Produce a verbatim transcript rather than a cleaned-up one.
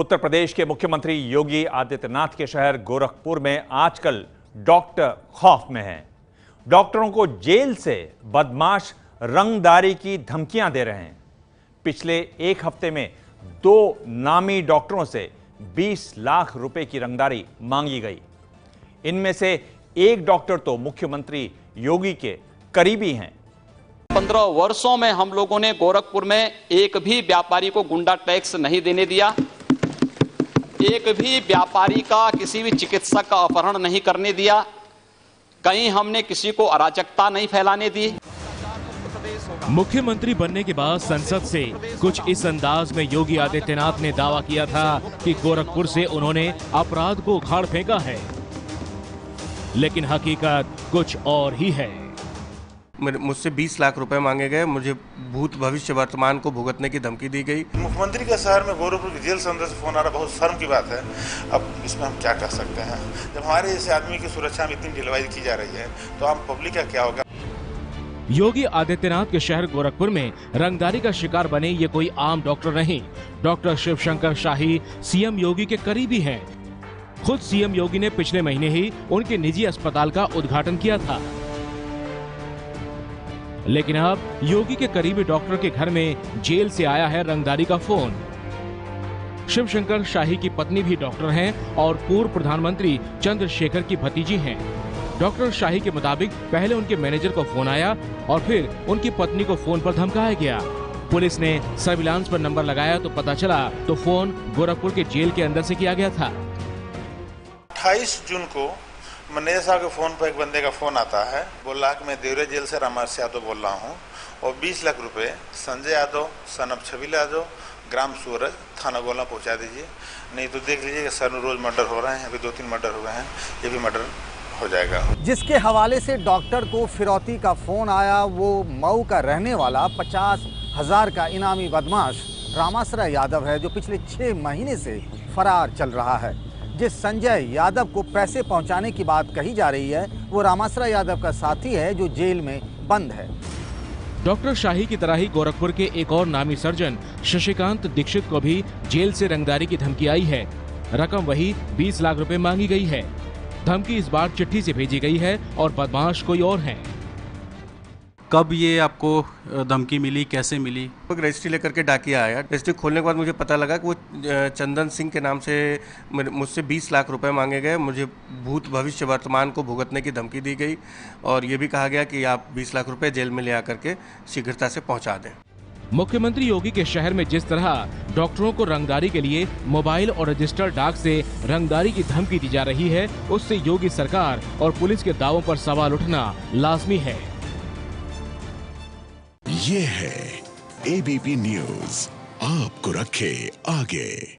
उत्तर प्रदेश के मुख्यमंत्री योगी आदित्यनाथ के शहर गोरखपुर में आजकल डॉक्टर खौफ में हैं। डॉक्टरों को जेल से बदमाश रंगदारी की धमकियां दे रहे हैं। पिछले एक हफ्ते में दो नामी डॉक्टरों से बीस लाख रुपए की रंगदारी मांगी गई। इनमें से एक डॉक्टर तो मुख्यमंत्री योगी के करीबी हैं। पंद्रह वर्षों में हम लोगों ने गोरखपुर में एक भी व्यापारी को गुंडा टैक्स नहीं देने दिया, एक भी व्यापारी का किसी भी चिकित्सक का अपहरण नहीं करने दिया, कहीं हमने किसी को अराजकता नहीं फैलाने दी। मुख्यमंत्री बनने के बाद संसद से कुछ इस अंदाज में योगी आदित्यनाथ ने दावा किया था कि गोरखपुर से उन्होंने अपराध को उखाड़ फेंका है, लेकिन हकीकत कुछ और ही है। मुझसे बीस लाख रुपए मांगे गए, मुझे भूत भविष्य वर्तमान को भुगतने की धमकी दी गई। मुख्यमंत्री के शहर में गोरखपुर की जेल से अंदर से फोन आ रहा, बहुत शर्म की बात है। अब इसमें हम क्या कर सकते हैं? जब हमारे जैसे आदमी की सुरक्षा में इतनी ढिलवाई की जा रही है तो आम पब्लिक का क्या होगा? योगी आदित्यनाथ के शहर गोरखपुर में रंगदारी का शिकार बने ये कोई आम डॉक्टर नहीं। डॉक्टर शिवशंकर शाही सीएम योगी के करीबी हैं। खुद सीएम योगी ने पिछले महीने ही उनके निजी अस्पताल का उद्घाटन किया था। लेकिन अब योगी के करीबी डॉक्टर के घर में जेल से आया है रंगदारी का फोन। शिवशंकर शाही की पत्नी भी डॉक्टर हैं और पूर्व प्रधानमंत्री चंद्रशेखर की भतीजी हैं। डॉक्टर शाही के मुताबिक पहले उनके मैनेजर को फोन आया और फिर उनकी पत्नी को फोन पर धमकाया गया। पुलिस ने सर्विलांस पर नंबर लगाया तो पता चला तो फोन गोरखपुर के जेल के अंदर से किया गया था। अट्ठाईस जून को मैनेजर साहब के फोन पर एक बंदे का फोन आता है, बोल रहा कि मैं देवरे जेल से रामास यादव बोल रहा हूँ और बीस लाख रुपए संजय यादव सनब छबीला यादव ग्राम सूरज थाना गोला पहुँचा दीजिए, नहीं तो देख लीजिए सर रोज मर्डर हो रहे हैं, अभी दो तीन मर्डर हुए हैं, ये भी मर्डर हो जाएगा। जिसके हवाले से डॉक्टर को फिरौती का फोन आया, वो मऊ का रहने वाला पचास हजार का इनामी बदमाश रामासरा यादव है, जो पिछले छः महीने से फरार चल रहा है। जिस संजय यादव को पैसे पहुंचाने की बात कही जा रही है वो रामासरा यादव का साथी है जो जेल में बंद है। डॉक्टर शाही की तरह ही गोरखपुर के एक और नामी सर्जन शशिकांत दीक्षित को भी जेल से रंगदारी की धमकी आई है। रकम वही बीस लाख रुपए मांगी गई है। धमकी इस बार चिट्ठी से भेजी गई है और बदमाश कोई और है। कब ये आपको धमकी मिली, कैसे मिली? रजिस्ट्री लेकर के डाकिया आया। रजिस्ट्री खोलने के बाद मुझे पता लगा कि वो चंदन सिंह के नाम से मुझसे बीस लाख रुपए मांगे गए, मुझे भूत भविष्य वर्तमान को भुगतने की धमकी दी गई और ये भी कहा गया कि आप बीस लाख रुपए जेल में ले आकर के शीघ्रता से पहुंचा दें। मुख्यमंत्री योगी के शहर में जिस तरह डॉक्टरों को रंगदारी के लिए मोबाइल और रजिस्टर्ड डाक से रंगदारी की धमकी दी जा रही है, उससे योगी सरकार और पुलिस के दावों पर सवाल उठना लाजमी है। ये है एबीपी न्यूज़, आपको रखे आगे।